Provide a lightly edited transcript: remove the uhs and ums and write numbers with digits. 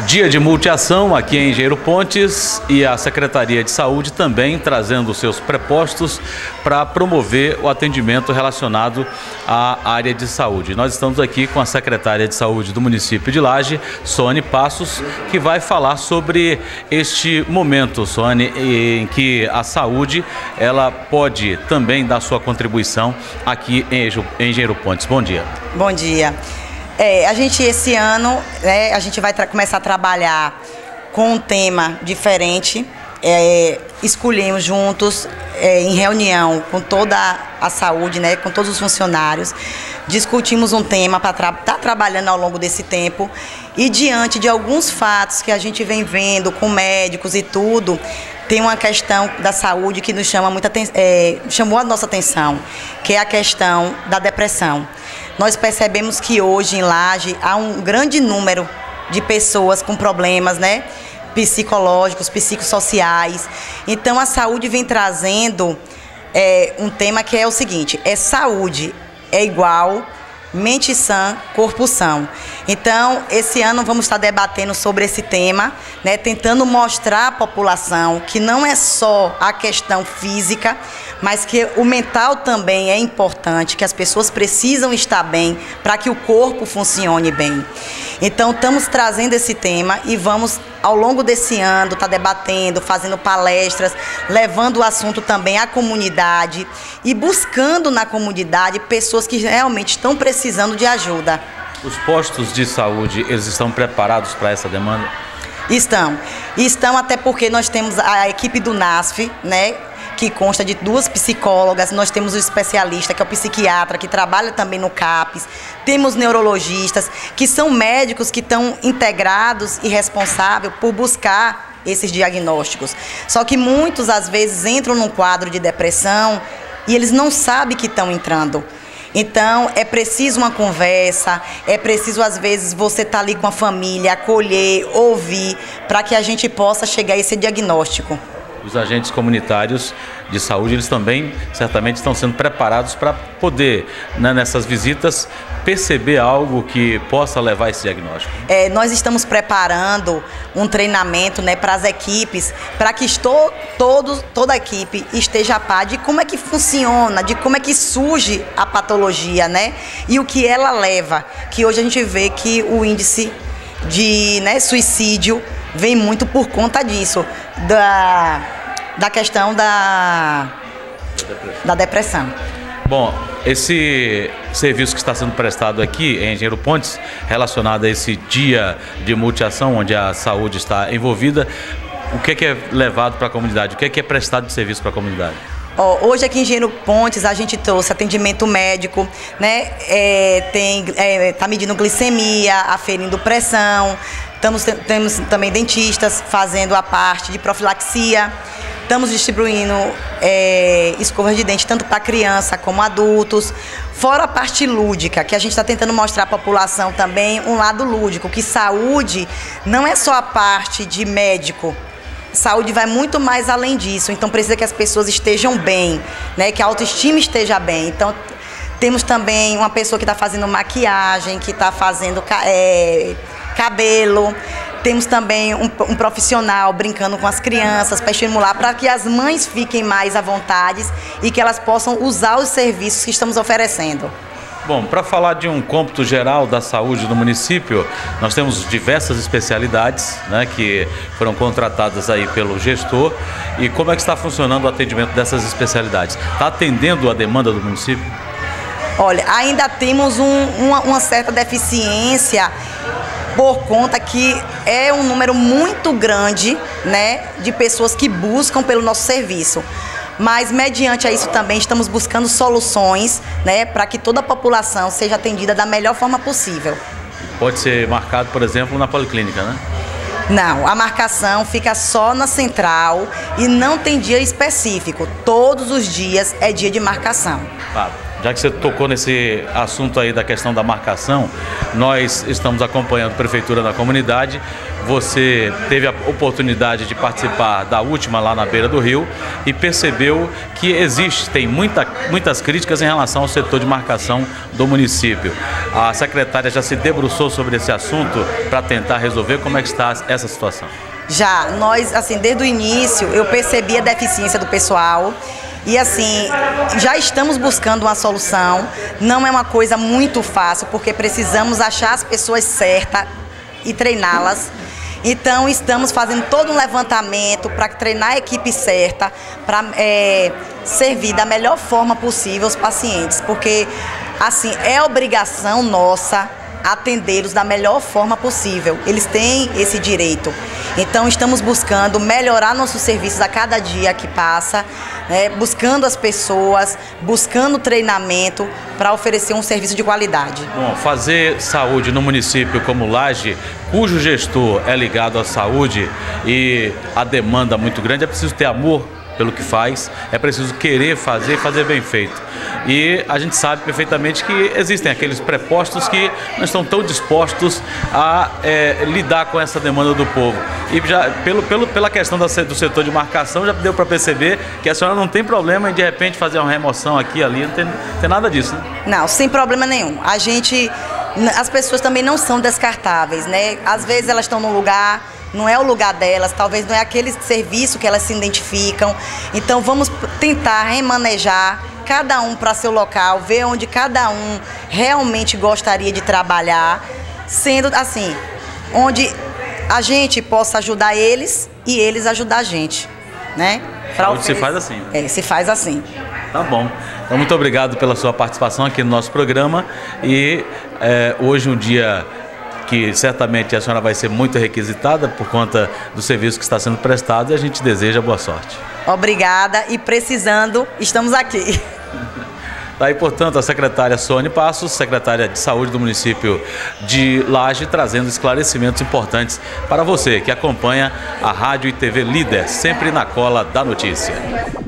Dia de multiação aqui em Engenheiro Pontes e a Secretaria de Saúde também trazendo seus prepostos para promover o atendimento relacionado à área de saúde. Nós estamos aqui com a secretária de Saúde do município de Laje, Sônia Passos, que vai falar sobre este momento, Sônia, em que a saúde ela pode também dar sua contribuição aqui em Engenheiro Pontes. Bom dia. Bom dia. A gente esse ano, a gente vai começar a trabalhar com um tema diferente. Escolhemos juntos, em reunião com toda a saúde, com todos os funcionários, discutimos um tema para estar trabalhando ao longo desse tempo e diante de alguns fatos que a gente vem vendo com médicos e tudo, tem uma questão da saúde que nos chamou a nossa atenção, que é a questão da depressão. Nós percebemos que hoje em Laje há um grande número de pessoas com problemas, psicológicos, psicossociais. Então a saúde vem trazendo um tema que é o seguinte: saúde é igual mente sã, corpo são. Então, esse ano vamos estar debatendo sobre esse tema, tentando mostrar à população que não é só a questão física, mas que o mental também é importante, que as pessoas precisam estar bem para que o corpo funcione bem. Então, estamos trazendo esse tema e vamos, ao longo desse ano, estar debatendo, fazendo palestras, levando o assunto também à comunidade e buscando na comunidade pessoas que realmente estão precisando de ajuda. Os postos de saúde, eles estão preparados para essa demanda? Estão até porque nós temos a equipe do NASF, que consta de 2 psicólogas, nós temos o especialista, que é o psiquiatra, que trabalha também no CAPES, temos neurologistas, que são médicos que estão integrados e responsáveis por buscar esses diagnósticos. Só que muitos, às vezes, entram num quadro de depressão e eles não sabem que estão entrando. Então, é preciso uma conversa, é preciso, às vezes, você estar ali com a família, acolher, ouvir, para que a gente possa chegar a esse diagnóstico. Os agentes comunitários de saúde, eles também certamente estão sendo preparados para poder, nessas visitas, perceber algo que possa levar a esse diagnóstico. Nós estamos preparando um treinamento para as equipes, para que toda a equipe esteja a par de como é que funciona, de como é que surge a patologia, e o que ela leva. Que hoje a gente vê que o índice de suicídio vem muito por conta disso, da questão da depressão. Bom, esse serviço que está sendo prestado aqui em Engenheiro Pontes, relacionado a esse dia de multiação, onde a saúde está envolvida, o que é levado para a comunidade? O que é prestado de serviço para a comunidade? Hoje aqui em Engenheiro Pontes a gente trouxe atendimento médico, tá medindo glicemia, aferindo pressão, temos também dentistas fazendo a parte de profilaxia, estamos distribuindo escovas de dente tanto para criança como adultos, fora a parte lúdica, que a gente está tentando mostrar à população também um lado lúdico, que saúde não é só a parte de médico. Saúde vai muito mais além disso, então precisa que as pessoas estejam bem, que a autoestima esteja bem. Então temos também uma pessoa que está fazendo maquiagem, que está fazendo cabelo, temos também um profissional brincando com as crianças para estimular, para que as mães fiquem mais à vontade e que elas possam usar os serviços que estamos oferecendo. Bom, para falar de um cômputo geral da saúde do município, nós temos diversas especialidades, que foram contratadas aí pelo gestor. E como é que está funcionando o atendimento dessas especialidades? Está atendendo a demanda do município? Olha, ainda temos uma certa deficiência por conta que é um número muito grande, de pessoas que buscam pelo nosso serviço. Mas, mediante a isso também, estamos buscando soluções, para que toda a população seja atendida da melhor forma possível. Pode ser marcado, por exemplo, na policlínica, Não, a marcação fica só na central e não tem dia específico. Todos os dias é dia de marcação. Já que você tocou nesse assunto aí da questão da marcação, nós estamos acompanhando a Prefeitura na comunidade. Você teve a oportunidade de participar da última lá na beira do rio e percebeu que tem muitas críticas em relação ao setor de marcação do município. A secretária já se debruçou sobre esse assunto para tentar resolver. Como é que está essa situação? Já, nós, assim, desde o início eu percebi a deficiência do pessoal. E assim, já estamos buscando uma solução. Não é uma coisa muito fácil, porque precisamos achar as pessoas certas e treiná-las. Então estamos fazendo todo um levantamento para treinar a equipe certa, para servir da melhor forma possível os pacientes, porque assim, é obrigação nossa atendê-los da melhor forma possível. Eles têm esse direito. Então estamos buscando melhorar nossos serviços a cada dia que passa, né? Buscando as pessoas, buscando treinamento para oferecer um serviço de qualidade. Bom, fazer saúde no município como Laje, cujo gestor é ligado à saúde e a demanda muito grande, é preciso ter amor pelo que faz, é preciso querer fazer e fazer bem feito. E a gente sabe perfeitamente que existem aqueles prepostos que não estão tão dispostos a lidar com essa demanda do povo. E já pela questão do setor de marcação, já deu para perceber que a senhora não tem problema em de repente fazer uma remoção aqui e ali, não tem nada disso, né? Não, sem problema nenhum. As pessoas também não são descartáveis, né? Às vezes elas estão num lugar, não é o lugar delas, talvez não é aquele serviço que elas se identificam. Então vamos tentar remanejar cada um para seu local, ver onde cada um realmente gostaria de trabalhar, sendo assim, onde a gente possa ajudar eles e eles ajudar a gente, né? Saúde se faz assim. Se faz assim. Tá bom. Então, muito obrigado pela sua participação aqui no nosso programa e hoje um dia que certamente a senhora vai ser muito requisitada por conta do serviço que está sendo prestado e a gente deseja boa sorte. Obrigada e precisando, estamos aqui. Daí, portanto, a secretária Sônia Passos, secretária de Saúde do município de Laje, trazendo esclarecimentos importantes para você que acompanha a Rádio e TV Líder, sempre na cola da notícia.